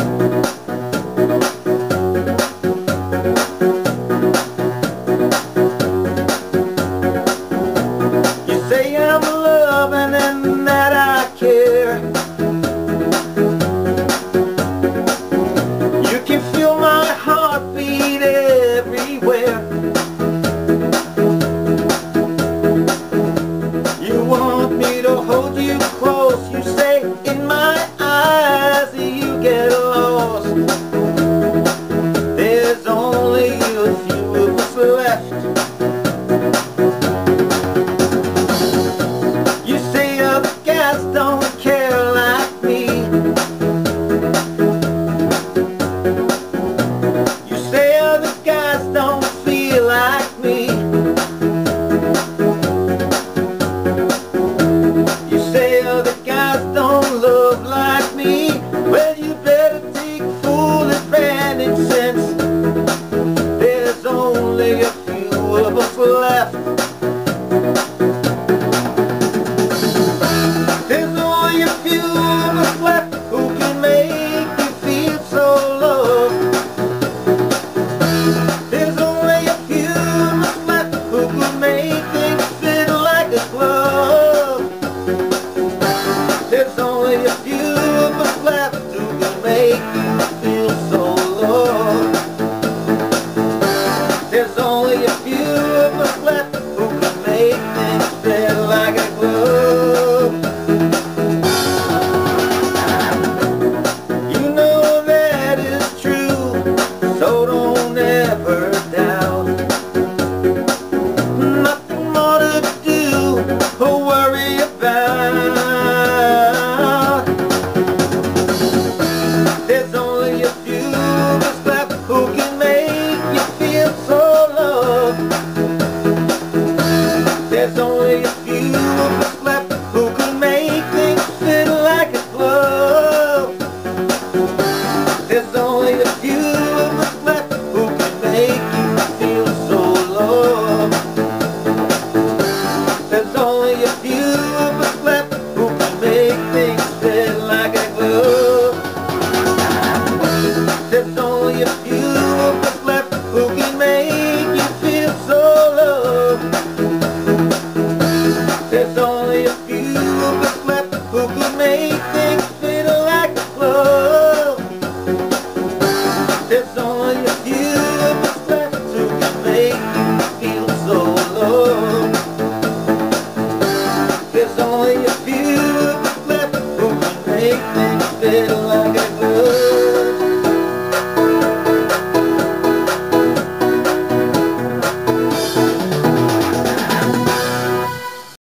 You say I'm loving and that I care. You can feel my heartbeat everywhere. You want me to hold you close. You say in my eyes that you get lost. There's only a few of us left. You say other guys don't care like me. You say other guys don't feel like me. You say other guys don't love like me. Well, you better take full advantage since there's only a few of us left. There's only a few of us left who can make you feel so loved. There's only a few of us left who can make things fit like a glove. There's only a few of us left who can make you feel so loved. There's only a few of us left who can make things fit like a glove. You know that is true, so don't ever doubt. Nothing more to do or worry about. There's only a few of us left who can make you feel so loved. There's only a few of us left who can make things fit like a glove. There's only a few of us left who can make you feel so loved. There's only a few of us left who can make things fit like a glove. There's only a few of us left who can make you feel so loved. There's only a few of us left who can make things fit like a glove. There's only a few of us left who can make you feel so loved. There's only a few of us left who can make things fit like